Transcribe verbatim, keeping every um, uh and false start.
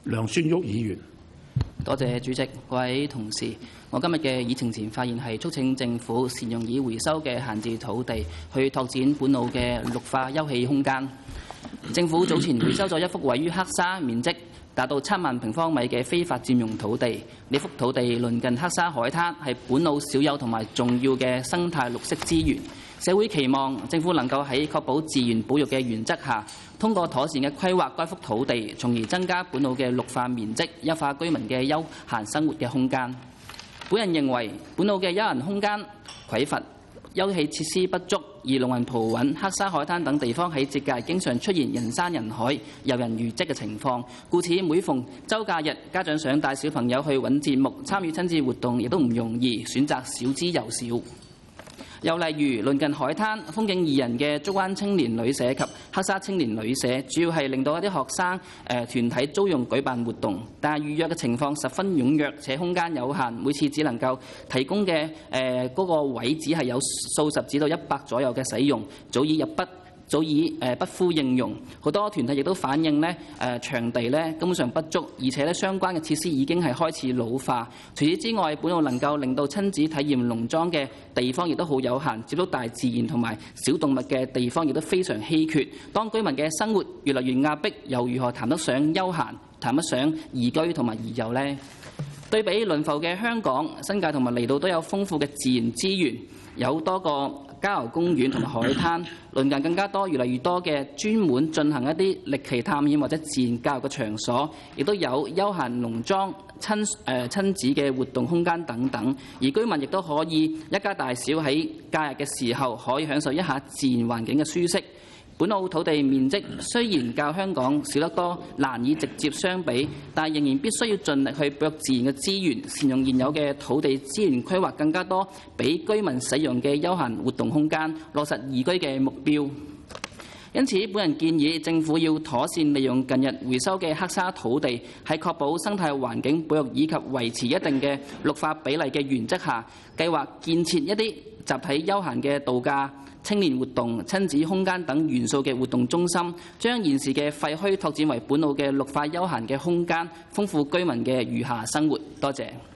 梁孫旭議員。 多謝主席，各位同事，我今日嘅議程前發言係促請政府善用已回收嘅閒置土地，去拓展本澳嘅綠化休憩空間。政府早前回收咗一幅位於黑沙、面積達到七萬平方米嘅非法佔用土地。呢幅土地鄰近黑沙海灘，係本澳少有同埋重要嘅生態綠色資源。社會期望政府能夠喺確保自然保育嘅原則下，通過妥善嘅規劃該幅土地，從而增加本澳嘅綠化面積，優化居民嘅休閒生活嘅空間。本人認為本澳嘅休閒空間匱乏，休憩設施不足，而龍運蒲韻、黑沙海灘等地方喺節假日經常出現人山人海、遊人如織嘅情況，故此每逢週假日，家長想帶小朋友去揾節目、參與親子活動，亦都唔容易，選擇少之又少。又例如鄰近海灘、風景宜人嘅竹灣青年旅社及黑沙青年旅社，主要係令到一啲學生誒、呃、團體租用舉辦活動，但係預約嘅情況十分踴躍，且空間有限，每次只能夠提供嘅誒嗰個位只係有數十至到一百左右嘅使用，早已入不早已誒不敷應用。好多團體亦都反映呢誒場地呢根本上不足，而且呢相關嘅設施已經係開始老化。除此之外，本澳能夠令到親子體驗農莊嘅地方亦都好有限，接觸大自然同埋小動物嘅地方亦都非常稀缺。當居民嘅生活越嚟越壓迫，又如何談得上休閒，談得上宜居同埋宜遊呢？對比鄰埠嘅香港、新界同埋離島都有豐富嘅自然資源，有多個郊遊公園同埋海灘，鄰近更加多越嚟越多嘅專門進行一啲歷奇探險或者自然教育嘅場所，亦都有休閒農莊、親誒、呃、親子嘅活動空間等等。而居民亦都可以一家大小喺假日嘅時候可以享受一下自然環境嘅舒適。本澳土地面積雖然較香港少得多，難以直接相比，但仍然必須要盡力去保育自然嘅資源，善用現有嘅土地資源，規劃更加多俾居民使用嘅休閒活動空間，落實宜居嘅目標。因此，本人建議政府要妥善利用近日回收嘅黑沙土地，喺確保生態環境保育以及維持一定嘅綠化比例嘅原則下，計劃建設一啲集體休閒嘅度假、青年活動、親子空間等元素嘅活動中心，將現時嘅廢墟拓展為本澳嘅綠化休閒嘅空間，豐富居民嘅餘暇生活。多謝。